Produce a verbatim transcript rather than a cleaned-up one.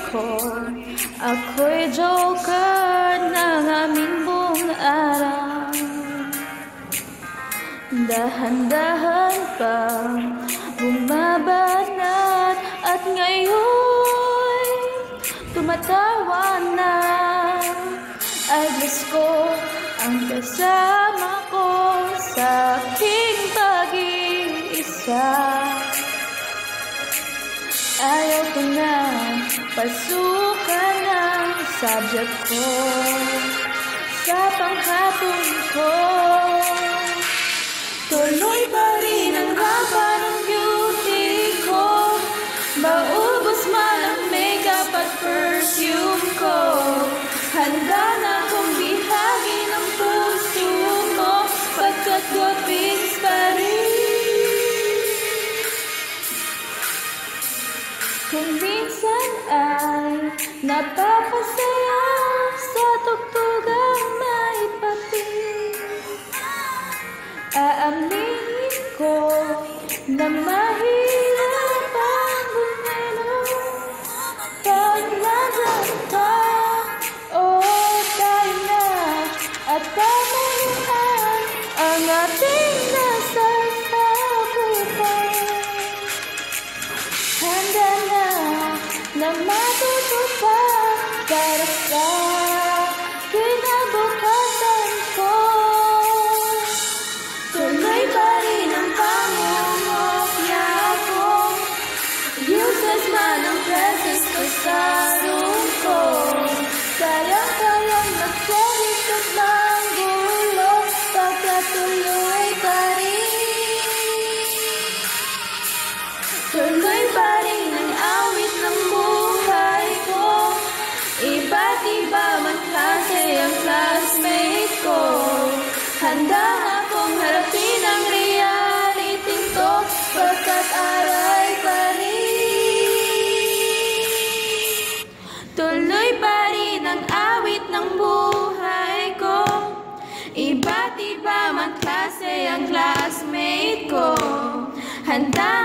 ko. Ako'y joker ng aming buong araw. Dahan-dahan pang bumabanat at ngayon tumatawa na. Ay Diyos ko, ang kasama ko sa aking pag-iisa. Ayaw ko na pasukan ng subject ko sa panghapon ko. Tuloy pa rin ang haba ng beauty ko, maubos man ang makeup at perfume ko. Handa na kong bihagi ng puso mo, pagkat guwapins pa rin. Kung minsan ay napapasaya sa tugtugang may papel, aaminin ko na mahirap ang bumelo. Pag naganta, oh tayo na at pamayahan ang ating nasasakupan. Handa na na matutupad para sa kinabukasan ko. Tuloy pa rin ang pangungopia ko, useless man ang presence ko sa room ko. Kayang-kayang mag-focus at manggulo, pagkatuloy pa rin. Tuloy pa rin ang awit ng buhay ko, iba't iba man klase ang classmate ko. Handa akong harapin ang reality ko, pagkat aray pa rin. Tuloy pa rin ang awit ng buhay ko, iba't iba man klase ang classmate ko. Handa